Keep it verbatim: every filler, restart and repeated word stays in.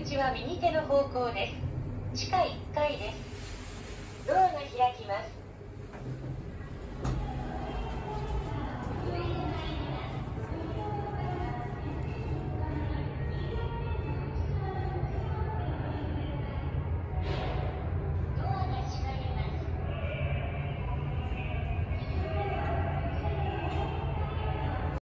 口は右手の方向です。地下いっかいです。ドアが開きます。